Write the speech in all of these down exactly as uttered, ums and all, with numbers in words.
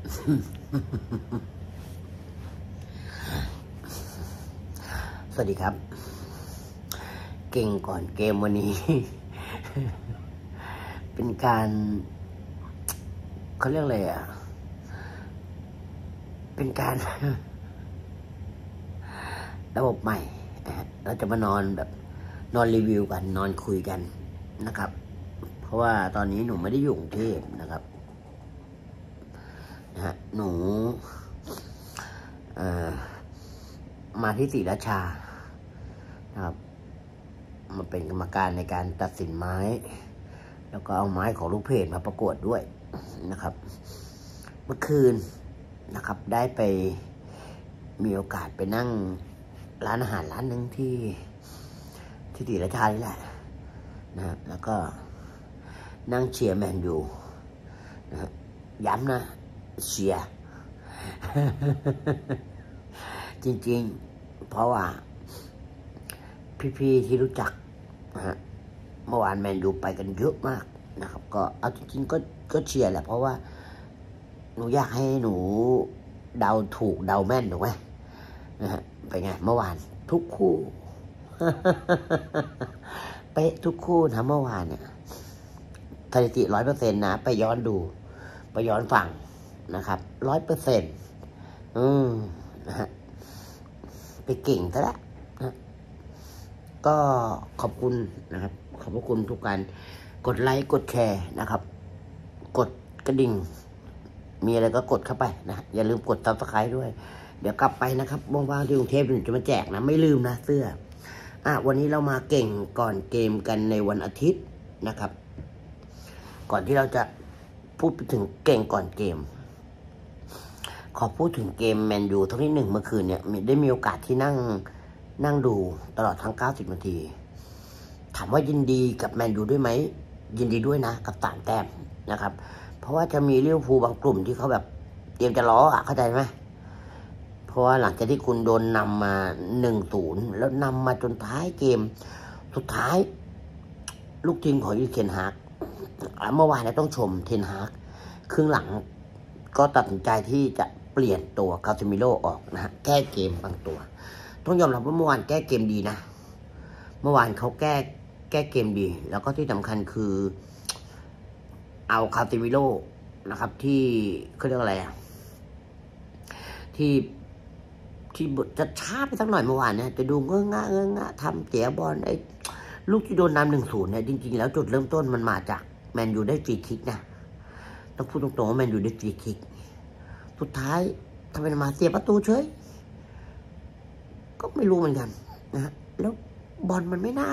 สวัสดีครับเก่งก่อนเกมวันนี้ เป็นการเขาเรียกอะไรอ่ะเป็นการ ระบบใหม่เราจะมานอนแบบนอนรีวิวกันนอนคุยกันนะครับเพราะว่าตอนนี้หนูไม่ได้อยู่กรุงเทพนะครับนะฮะหนูมาที่ศรีราชานะครับมาเป็นกรรมการในการตัดสินไม้แล้วก็เอาไม้ของลูกเพจมาประกวดด้วยนะครับเมื่อคืนนะครับได้ไปมีโอกาสไปนั่งร้านอาหารร้านหนึ่งที่ที่ศรีราชานี่แหละนะแล้วก็นั่งเชียร์แมนยูนะย้ำนะเชียร์ จริงๆเพราะว่าพี่ๆที่รู้จักนะฮะเมื่อวานแมนยูไปกันเยอะมากนะครับก็เอาจริงๆก็ก็เชียร์แหละเพราะว่าหนูอยากให้หนูเดาถูกเดาแม่นถูกไหมนะฮะไปไงเมื่อวานทุกคู่ เป๊ะทุกคู่นะเมื่อวานเนี่ยสถิติร้อยเปอร์เซ็นต์นะไปย้อนดูไปย้อนฟังนะครับร้อยเปอร์เซ็นต์อืมนะฮะไปเก่งซะแล้วนะก็ขอบคุณนะครับขอบคุณทุกการกดไลค์กดแชร์นะครับกดกระดิ่งมีอะไรก็กดเข้าไปนะอย่าลืมกดซับสไครบ์ด้วยเดี๋ยวกลับไปนะครับว่างๆที่กรุงเทพหนูจะมาแจกนะไม่ลืมนะเสื้ออ่ะวันนี้เรามาเก่งก่อนเกมกันในวันอาทิตย์นะครับก่อนที่เราจะพูดถึงเก่งก่อนเกมขอพูดถึงเกมแมนยูทั้งที่หนึ่งเมื่อคืนเนี่ยได้มีโอกาสที่นั่งนั่งดูตลอดทั้งเก้าสิบนาทีถามว่ายินดีกับแมนยูด้วยไหมยินดีด้วยนะกับสามแต้มนะครับเพราะว่าจะมีลิเวอร์พูลบางกลุ่มที่เขาแบบเตรียมจะล้ออ่ะเข้าใจไหมเพราะว่าหลังจากที่คุณโดนนำมาหนึ่งศูนย์แล้วนำมาจนท้ายเกมสุดท้ายลูกทีมของยูเคนฮาร์กเมื่อวานเนี่ยต้องชมเทนฮาร์กครึ่งหลังก็ตัดสินใจที่จะเปลี่ยนตัวคาซิมิโร่ออกนะฮะแก้เกมบางตัวต้องยอมรับว่าเมื่อวานแก้เกมดีนะเมื่อวานเขาแก้แก้เกมดีแล้วก็ที่สำคัญคือเอาคาซิมิโร่นะครับที่เขาเรียกอะไรอ่ะที่ที่จะช้าไปสักหน่อยเมื่อวานเนี่ยจะดูเงื่อนงะเงื่อนงะทำเสียบอลไอ้ลูกที่โดนนำหนึ่งศูนย์เนี่ยจริงๆแล้วจุดเริ่มต้นมันมาจากแมนยูได้ฟรีคิกนะต้องพูดตรงๆว่าแมนยูได้ฟรีคิกสุดท้ายทำไมมาเสียประตูเฉยก็ไม่รู้เหมือนกันนะฮะแล้วบอลมันไม่น่า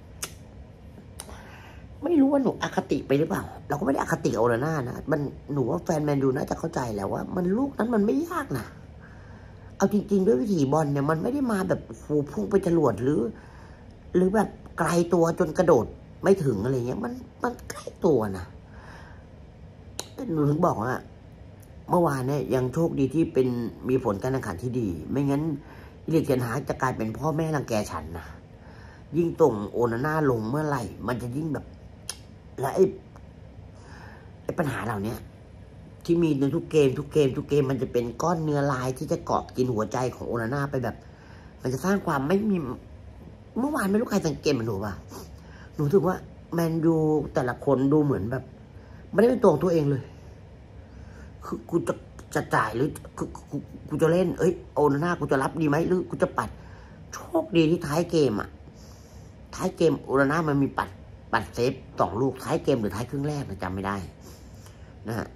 ไม่รู้ว่าหนูอคติไปหรือเปล่าเราก็ไม่ได้อคติโอนาน่านะมันหนูว่าแฟนแมนยูน่าจะเข้าใจแล้วว่ามันลูกนั้นมันไม่ยากนะเอาจริงๆด้วยวิถีบอลเนี่ยมันไม่ได้มาแบบฟูพุ่งไปจรวดหรือหรือแบบไกลตัวจนกระโดดไม่ถึงอะไรเงี้ยมันมันใกล้ตัวนะหนูถึงบอกว่าเมื่อวานเนี่ยยังโชคดีที่เป็นมีผลการแข่งขันที่ดีไม่งั้นอิเลเคนฮาร์กจะกลายเป็นพ่อแม่รังแกฉันนะยิ่งส่งโอนาน่าลงเมื่อไหร่มันจะยิ่งแบบแล้วไอ้ไอ้ปัญหาเหล่านี้ที่มีในทุกเกมทุกเกมทุกเกมมันจะเป็นก้อนเนื้อลายที่จะเกาะกินหัวใจของโอนาน่าไปแบบมันจะสร้างความไม่มีเมื่อวานไม่รู้ใครสังเกตมันหนูป่ะหนูรู้สึกว่าแมนยูแต่ละคนดูเหมือนแบบไม่ได้เป็นตัวของตัวเองเลยคือกูจะจะจ่ายหรือคือกูกูจะเล่นเอ้ยโอนาน่ากูจะรับดีไหมหรือกูจะปัดโชคดีที่ท้ายเกมอ่ะท้ายเกมโอนาน่ามันมีปัดปัดเซฟสองลูกท้ายเกมหรือท้ายครึ่งแรกนะจำไม่ได้นะฮะ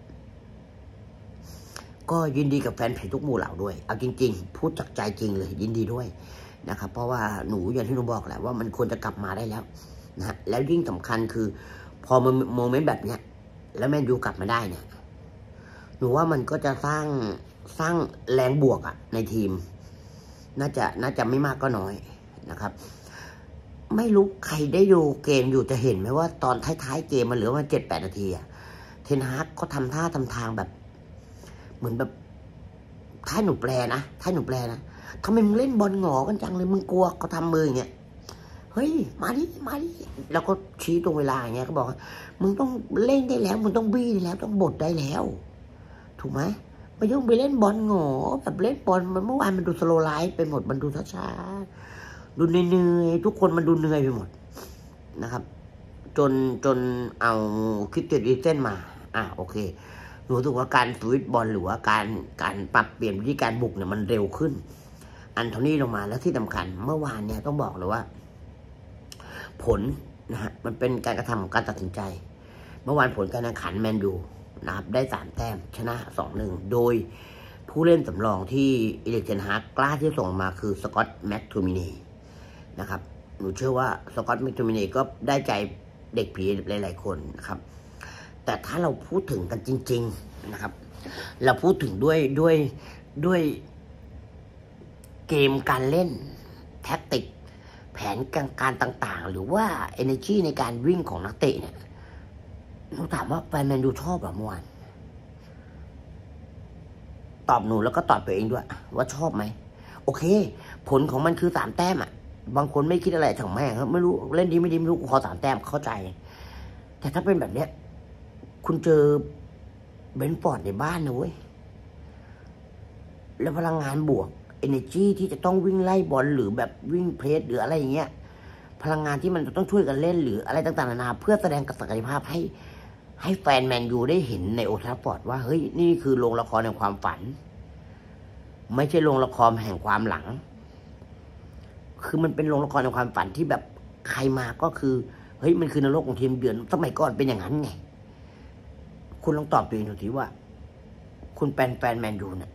ก็ยินดีกับแฟนเพจทุกหมู่เหล่าด้วยเอาจริงๆพูดจากใจจริงเลยยินดีด้วยนะครับเพราะว่าหนูอย่างที่หนูบอกแหละว่ามันควรจะกลับมาได้แล้วนะฮะแล้วยิ่งสำคัญคือพอมันโมเมนต์แบบเนี้ยแล้วแมนยูกลับมาได้เนี่ยหนูว่ามันก็จะสร้างสร้างแรงบวกอะในทีมน่าจะน่าจะไม่มากก็น้อยนะครับไม่รู้ใครได้ดูเกมอยู่จะเห็นไหมว่าตอนท้ายๆเกมมันเหลือมาเจ็ดแปดนาทีอะเทนฮาร์กก็ทำท่าทำทางแบบเหมือนแบบท้ายหนูแปลนะท้ายหนูแปลนะทำไมมึงเล่นบอลหงอกันจังเลยมึงกลัวเขาทำมืออย่างเงี้ยเฮ้ยมาดิมาดิแล้วก็ชี้ตรงเวลาอย่างเงี้ยก็บอกมึงต้องเล่นได้แล้วมึงต้องบี้ได้แล้วต้องบดได้แล้วถูกไหมย่งไปเล่นบอลโง่แบบเล่นบอลมันเมื่อวานมันดูสโลไลฟ์ไปหมดมันดูช้าๆดูเหนื่อยๆทุกคนมันดูเหนื่อยไปหมดนะครับจนจนเอาคริสเตียน อีริกเซนมาอ่ะโอเคหนูรู้สึกว่าการสวิตช์บอลหรือว่าการการปรับเปลี่ยนวิธีการบุกเนี่ยมันเร็วขึ้นอันโทนี่ลงมาแล้วที่สำคัญเมื่อวานเนี่ยต้องบอกเลยว่าผลนะฮะมันเป็นการกระทำของการตัดสินใจเมื่อวานผลการแข่งขันแมนยูนะครับได้สามแต้มชนะสองหนึ่งโดยผู้เล่นสำรองที่เอริกเทนฮากกล้าที่ส่งมาคือสกอตต์แม็กโทมินีนะครับหนูเชื่อว่าสกอตต์แม็กโทมินีก็ได้ใจเด็กผีหลายๆคนนะครับแต่ถ้าเราพูดถึงกันจริงๆนะครับเราพูดถึงด้วยด้วยด้วยเกมการเล่นแท็กติกแผนการต่างๆหรือว่า energy ในการวิ่งของนักเตะเนี่ยหนูถามว่าแฟนแมนยูชอบหรอเมื่อวานตอบหนูแล้วก็ตอบตัวเองด้วยว่าชอบไหมโอเคผลของมันคือสามแต้มอ่ะบางคนไม่คิดอะไรถังแม่ครับไม่รู้เล่นดีไม่ดีไม่รู้ขอสามแต้มเข้าใจแต่ถ้าเป็นแบบเนี้ยคุณเจอเบนฟอร์ดในบ้านนะเว้ยแล้วพลังงานบวก energy ที่จะต้องวิ่งไล่บอลหรือแบบวิ่งเพรสหรืออะไรอย่างเงี้ยพลังงานที่มันจะต้องช่วยกันเล่นหรืออะไรต่างๆนานาเพื่อแสดงศักยภาพให้ให้แฟนแมนยูได้เห็นในโอลด์แทราฟฟอร์ดว่าเฮ้ยนี่คือโรงละครแห่งความฝันไม่ใช่โรงละครแห่งความหลังคือมันเป็นโรงละครแห่งความฝันที่แบบใครมาก็คือเฮ้ยมันคือนรกของทีมเยือนสมัยก่อนเป็นอย่างนั้นไงคุณลองตอบตัวเองดูสิว่าคุณเป็นแฟนแมนยูเนี่ย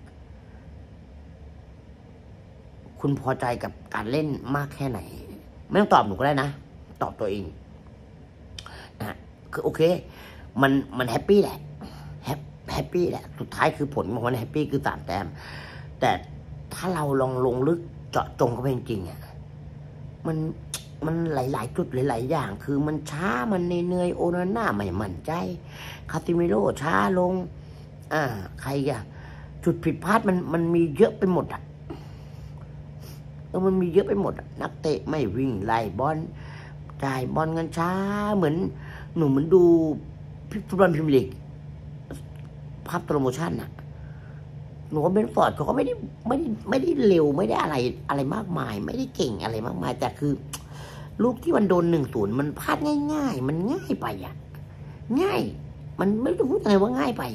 คุณพอใจกับการเล่นมากแค่ไหนไม่ต้องตอบหนูก็ได้นะตอบตัวเองนะคือโอเคมันมันแฮปปี้แหละแฮปแฮปปี้แหละสุดท้ายคือผลของมันแฮปปี้คือสามแต้มแต่ถ้าเราลองลงลึกเจาะจงเข้าไปจริงๆอ่ะมันมันหลายๆจุดหลายๆอย่างคือมันช้ามันเหนื่อยโอนาน่าไม่มั่นใจคาซิเมโร่ช้าลงอ่าใครอ่ะจุดผิดพลาดมันมันมีเยอะไปหมดอ่ะเออมันมีเยอะไปหมดอ่ะนักเตะไม่วิ่งไล่บอลจ่ายบอลกันช้าเหมือนหนูเหมือนดูฟุตบอลพรีเมียร์ลีกภาพโปรโมชั่นอ่ะหนูว่าเบนฟอร์ดเขาก็ไม่ได้ไม่ได้ไม่ได้เร็วไม่ได้อะไรอะไรมากมายไม่ได้เก่งอะไรมากมายแต่คือลูกที่มันโดนหนึ่งศูนย์มันพลาดง่ายๆมันง่ายไปอ่ะง่ายมันไม่รู้พูดยังไงว่าง่ายไป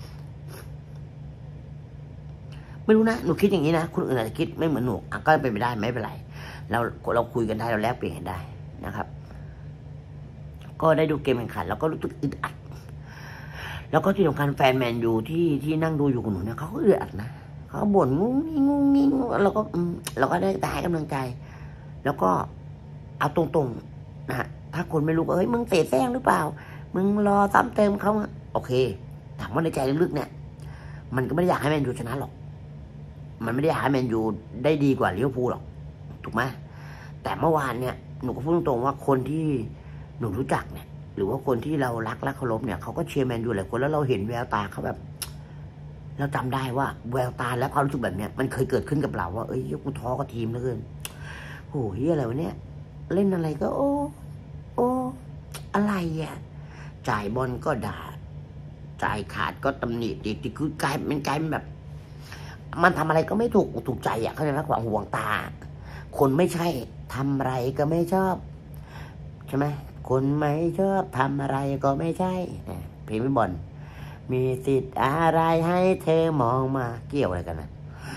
ไม่รู้นะหนูคิดอย่างนี้นะคนอื่นอาจจะคิดไม่เหมือนหนูอ่ะก็เป็นไปได้ไม่เป็นไรเราเราคุยกันได้เราแลกเปลี่ยนกันได้นะครับก็ได้ดูเกมแข่งขันแล้วก็รู้สึกอึดอัดแล้วก็ที่สำคัญแฟนแมนยูที่ที่นั่งดูอยู่กับหนูเนี่ยเขาก็อึดอัดนะเขาบ่นงุ้งงิ้งงุ้งงิ้งเราก็อืมเราก็ได้แต่ให้กำลังใจแล้วก็เอาตรงๆนะฮะถ้าคนไม่รู้ว่าเฮ้ยมึงเตะแซงหรือเปล่ามึงรอซ้ำเติมเขาโอเคถามว่าในใจลึกๆเนี่ยมันก็ไม่ได้อยากให้แมนยูชนะหรอกมันไม่ได้อยากให้แมนยูได้ดีกว่าลิเวอร์พูลหรอกถูกไหมแต่เมื่อวานเนี่ยหนูก็พูดตรงๆว่าคนที่หนูรู้จักเนี่ยหรือว่าคนที่เรารักและเคารพเนี่ยเขาก็เชียร์แมนยูหลายคนแล้วเราเห็นแววตาเขาแบบเราจำได้ว่าแววตาและความรู้สึกแบบเนี้ยมันเคยเกิดขึ้นกับเราว่าเอ้ยกูท้อกับทีมเหลือเกินโอ้ยอะไรวะเนี่ยเล่นอะไรก็โอ้โอ้อะไรอ่ะจ่ายบอลก็ด่าจ่ายขาดก็ตำหนิติดคือกลายเป็นกลายเป็นแบบมันทำอะไรก็ไม่ถูกถูกใจอ่ะเข้าใจไหมความห่วงตาคนไม่ใช่ทำอะไรก็ไม่ชอบใช่ไหมคนไม่ชอบทำอะไรก็ไม่ใช่เพลงพี่บอลมีสิทธิ์อะไรให้เธอมองมาเกี่ยวอะไรกันนะ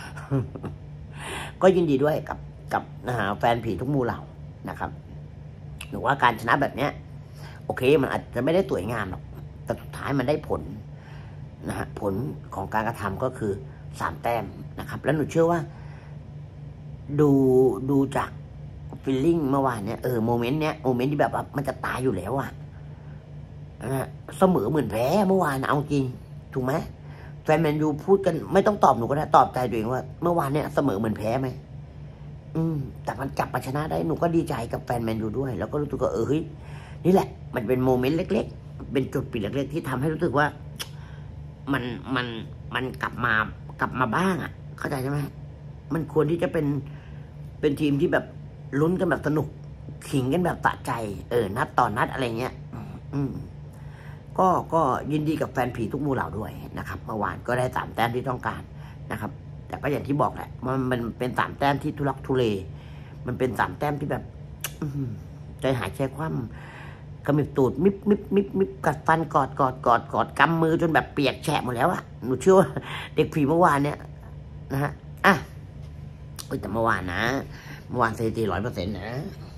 ก็ยินดีด้วยกับกับนะฮะแฟนผีทุกหมู่เหล่านะครับหรือว่าการชนะแบบเนี้ยโอเคมันอาจจะไม่ได้สวยงามหรอกแต่สุดท้ายมันได้ผลนะฮะผลของการกระทำก็คือสามแต้มนะครับแล้วหนูเชื่อว่าดูดูจากฟีลลิ่งเมื่อวานเนี่ยเออโมเมนต์เนี้ยโมเมนต์ที่แบบว่ามันจะตายอยู่แล้วอ่ะเสมอเหมือนแพ้เมื่อวานเอาจริงถูกไหมแฟนแมนยูพูดกันไม่ต้องตอบหนูก็ได้ตอบใจตัวเองว่าเมื่อวานเนี่ยเสมอเหมือนแพ้ไหมอืมแต่มันกลับมาชนะได้หนูก็ดีใจกับแฟนแมนยูด้วยแล้วก็รู้สึกว่าเออเฮ้ยนี่แหละมันเป็นโมเมนต์เล็กๆเป็นจุดเปลี่ยนเล็กๆที่ทำให้รู้สึกว่ามันมันมันกลับมากลับมาบ้างอ่ะเข้าใจใช่ไหมมันควรที่จะเป็นเป็นทีมที่แบบลุ้นกันแบบสนุกขิงกันแบบตะใจเออนัดต่อนัดอะไรเงี้ยอืมก็ก็ยินดีกับแฟนผีทุกหมู่เหล่าด้วยนะครับเมื่อวานก็ได้สามแต้มที่ต้องการนะครับแต่ก็อย่างที่บอกแหละมันมันเป็นสามแต้มที่ทุลักทุเลมันเป็นสามแต้มที่แบบใจหายใจคว่ำกระมิบตูดมิบมิบมิบมิบกัดฟันกอดกอดกอดกอดกำมือจนแบบเปียกแฉะหมดแล้วอะหนูเชื่อว่าเด็กผีเมื่อวานเนี่ยนะฮะอ่ะแต่เมื่อวานนะเมื่อวานสถิติร้อยเปอร์เซ็นต์นะ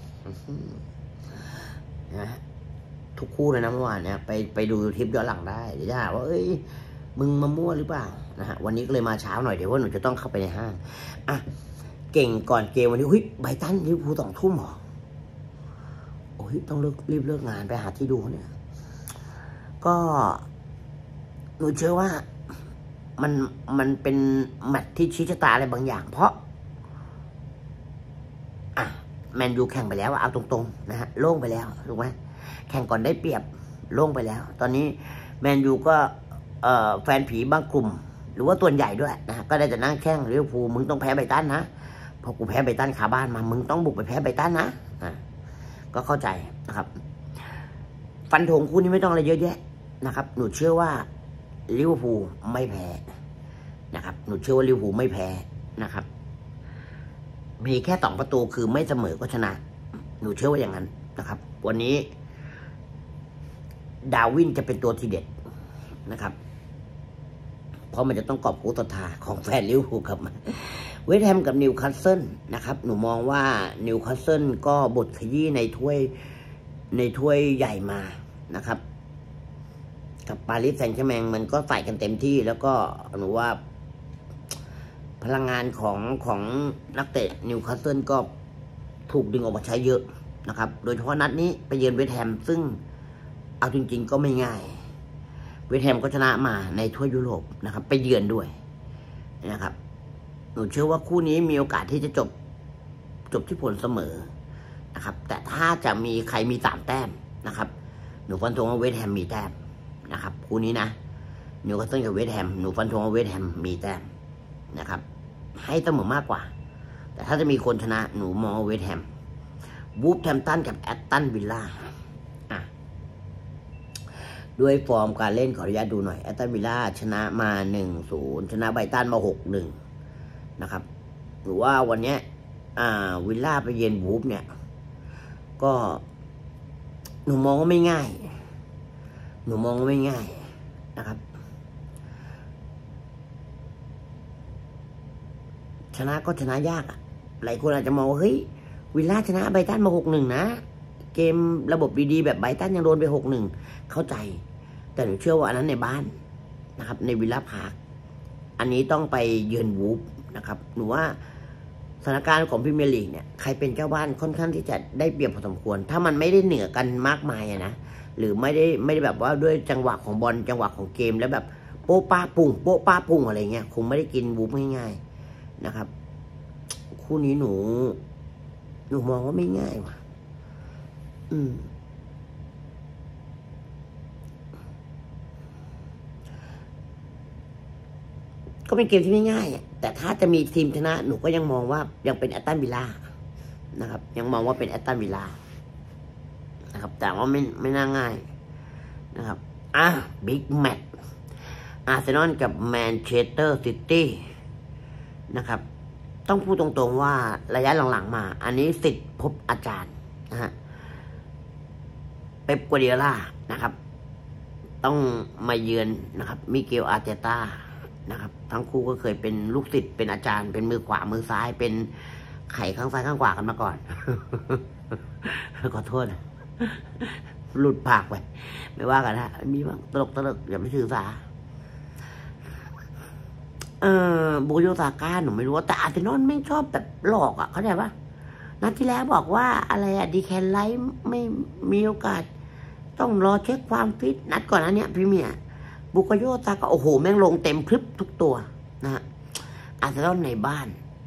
นะทุกคู่เลยนะเมื่อวานเนี่ยไปไปดูคลิปย้อนหลังได้เดี๋ยวจะหาว่าเอ้ยมึงมามั่วหรือเปล่านะฮะวันนี้ก็เลยมาเช้าหน่อยเดี๋ยวว่าหนูจะต้องเข้าไปในห้างอ่ะเก่งก่อนเกมวันนี้เฮ้ยไบรตันลิเวอร์พูลสองทุ่มหรอโอ้ยต้องเลิกรีบเลิกงานไปหาที่ดูเนี่ยก็หนูเชื่อว่ามันมันเป็นแมตช์ที่ชี้ชะตาอะไรบางอย่างเพราะอ่ะแมนยูแข่งไปแล้วเอาตรงๆนะฮะโล่งไปแล้วถูกไหมแข่งก่อนได้เปรียบโล่งไปแล้วตอนนี้แมนยูก็เอ่อแฟนผีบางกลุ่มหรือว่าตัวใหญ่ด้วยนะก็ได้แต่นั่งแข่งลิเวอร์พูลมึงต้องแพ้ไบรตันนะพอกูแพ้ไบรตันคาบ้านมามึงต้องบุกไปแพ้ไบรตันนะอ่ะก็เข้าใจนะครับฟันธงคู่นี้ไม่ต้องอะไรเยอะแยะนะครับหนูเชื่อว่าลิเวอร์พูลไม่แพ้นะครับหนูเชื่อว่าลิเวอร์พูลไม่แพ้นะครับมีแค่สองประตูคือไม่เสมอก็ชนะหนูเชื่อว่าอย่างนั้นนะครับวันนี้ดาวินจะเป็นตัวทีเด็ดนะครับเพราะมันจะต้องกอบกู้ศรัทธาของแฟนลิเวอร์พูลครับเวสต์แฮมกับนิวคาสเซิลนะครับหนูมองว่านิวคาสเซิลก็บทขยี้ในถ้วยในถ้วยใหญ่มานะครับกับปารีสแซงต์แชร์แมงมันก็ใส่กันเต็มที่แล้วก็หนูว่าพลังงานของของนักเตะนิวคาสเซิลก็ถูกดึงออกมาใช้เยอะนะครับโดยเฉพาะนัดนี้ไปเยือนเวสต์แฮมซึ่งเอาจริงๆก็ไม่ง่ายเวสต์แฮมก็ชนะมาในทั่วยุโรปนะครับไปเยือนด้วยนะครับหนูเชื่อว่าคู่นี้มีโอกาสที่จะจบจบที่ผลเสมอนะครับแต่ถ้าจะมีใครมีสามแต้มนะครับหนูฟันธงว่าเวสต์แฮมมีแต้มนะครับคู่นี้นะนิวคาสเซิลกับเวสต์แฮมหนูฟันธงว่าเวสต์แฮมมีแต้มนะครับให้เสมอมากกว่าแต่ถ้าจะมีคนชนะหนูมองเวสต์แฮมวูฟแฮมป์ตันกับแอตตันวิลล่าด้วยฟอร์มการเล่นขออนุญาตดูหน่อยแอตตันวิลล่าชนะมา หนึ่งศูนย์ ชนะไบรตันมา หกหนึ่ง นะครับหรือว่าวันนี้อ่าวิลล่าไปเยือนวูฟเนี่ยก็หนูมองว่าไม่ง่ายหนูมองว่าไม่ง่ายนะครับชนะก็ชนะยากอ่ะหลายคนอาจจะมองว่าเฮ้ยวิลล่าชนะไบรตันมา หกหนึ่ง นะเกมระบบดีๆแบบไบรตันยังโดนไป หกหนึ่ง เข้าใจแต่หนูเชื่อว่าอันนั้นในบ้านนะครับในวิลล่าพาร์คอันนี้ต้องไปเยือนวูฟนะครับหนูว่าสถานการณ์ของพรีเมียร์ลีกเนี่ยใครเป็นเจ้าบ้านค่อนข้างที่จะได้เปรียบพอสมควรถ้ามันไม่ได้เหนือกันมากมายนะหรือไม่ได้ไม่ได้แบบว่าด้วยจังหวะของบอลจังหวะของเกมแล้วแบบโป๊ะป้าปุ่งโป๊ะป้าปุ่งอะไรเงี้ยคงไม่ได้กินวูฟง่ายๆนะครับคู่นี้หนูหนูมองว่าไม่ง่ายว่ะอืมก็เป็นเกมที่ไม่ง่ายแต่ถ้าจะมีทีมชนะหนูก็ยังมองว่ายังเป็นแอตตันวิลล่านะครับยังมองว่าเป็นแอตตันวิลล่านะครับแต่ว่าไม่ไม่น่าง่ายนะครับอ่ะบิ๊กแมตช์อาร์เซนอลกับแมนเชสเตอร์ซิตี้นะครับต้องพูดตรงๆว่าระยะหลังๆมาอันนี้สิทธิ์พบอาจารย์นะฮะเป๊ปกัวร์ดิโอล่านะครับต้องมาเยือนนะครับมิเกลอาร์เตต้านะครับทั้งคู่ก็เคยเป็นลูกศิษย์เป็นอาจารย์เป็นมือขวามือซ้ายเป็นไข่ข้างซ้ายข้างขวากันมาก่อน ขอโทษหลุดปากไปไม่ว่ากันนะมีบ้างตลกตลกอย่าไปถือสาเอ่อบุโยซาก้าหนูไม่รู้แต่อาร์เซนอลไม่ชอบแบบหลอกอ่ะเข้าใจปะนัดที่แล้วบอกว่าอะไรอะดีแคนไลท์ไม่มีโอกาสต้องรอเช็คความฟิตนัดก่อนนะเนี่ยพี่เมียบุกโยซาก้าโอ้โหแม่งลงเต็มพรึบทุกตัวนะฮะอาร์เซนอลในบ้าน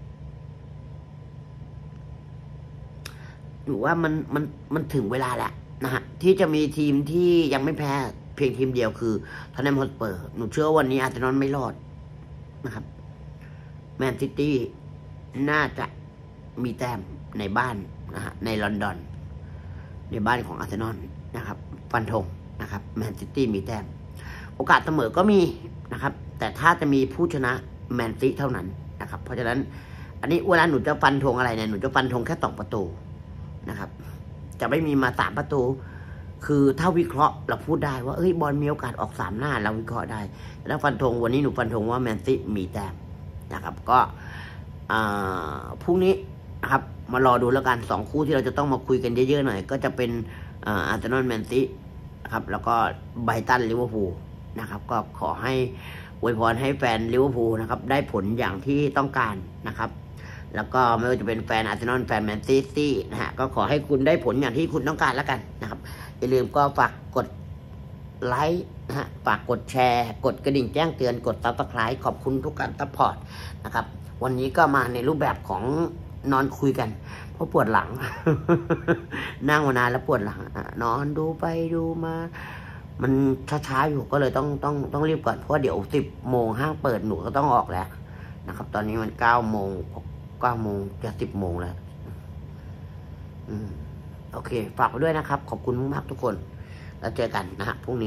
หนูว่ามันมันมันถึงเวลาแล้วนะฮะที่จะมีทีมที่ยังไม่แพ้เพียงทีมเดียวคือท็อตแนมฮอตสเปอร์หนูเชื่อวันนี้อาร์เซนอลไม่รอดนะครับแมนซิตี้น่าจะมีแต้มในบ้านนะฮะในลอนดอนในบ้านของอาร์เซนอลนะครับฟันธงนะครับแมนซิตี้มีแต้มโอกาสเสมอก็มีนะครับแต่ถ้าจะมีผู้ชนะแมนซิตี้เท่านั้นนะครับเพราะฉะนั้นอันนี้เวลาหนูจะฟันธงอะไรเนี่ยหนูจะฟันธงแค่สองประตูนะครับจะไม่มีมาสามประตูคือถ้าวิเคราะห์เราพูดได้ว่าเอ้ยบอลมีโอกาสออกสามหน้าเราวิเคราะห์ได้แล้วฟันธงวันนี้หนูฟันธงว่าแมนซิตี้มีแต้มนะครับก็พรุ่งนี้นะครับมารอดูแล้วกันสองคู่ที่เราจะต้องมาคุยกันเยอะๆหน่อยก็จะเป็นอาร์เซนอลแมนซิตี้นะครับแล้วก็ไบรตันลิเวอร์พูลนะครับก็ขอให้อวยพรให้แฟนลิเวอร์พูลนะครับได้ผลอย่างที่ต้องการนะครับแล้วก็ไม่ว่าจะเป็นแฟนอาร์เซนอลแฟนแมนซิตี้นะฮะก็ขอให้คุณได้ผลอย่างที่คุณต้องการแล้วกันนะครับอย่าลืมก็ฝากกดไลค์นะฮะฝากกดแชร์กดกระดิ่งแจ้งเตือนกดซับสไครต์ขอบคุณทุกการซัพพอร์ตนะครับวันนี้ก็มาในรูปแบบของนอนคุยกันเพราะปวดหลัง นั่งมานานแล้วปวดหลังนอนดูไปดูมามันช้าๆอยู่ก็เลยต้องต้องต้องรีบก่อนเพราะเดี๋ยวสิบโมงห้างเปิดหนูก็ต้องออกแล้วนะครับตอนนี้มันเก้าโมงเก้าโมงจะสิบโมงแล้วอืมโอเคฝากไปด้วยนะครับขอบคุณมากๆทุกคนแล้วเจอกันนะฮะพรุ่งนี้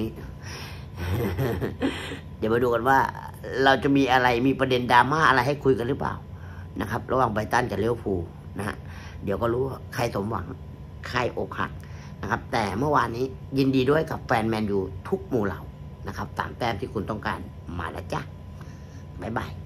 เดี๋ยวมาดูกันว่าเราจะมีอะไรมีประเด็นดราม่าอะไรให้คุยกันหรือเปล่านะครับระหว่างไบรตันกับลิเวอร์พูลนะฮะเดี๋ยวก็รู้ว่าใครสมหวังใครอกหักนะครับแต่เมื่อวานนี้ยินดีด้วยกับแฟนแมนยูทุกหมู่เหล่านะครับสามแต้มที่คุณต้องการมาแล้วจ้ะบ๊ายบาย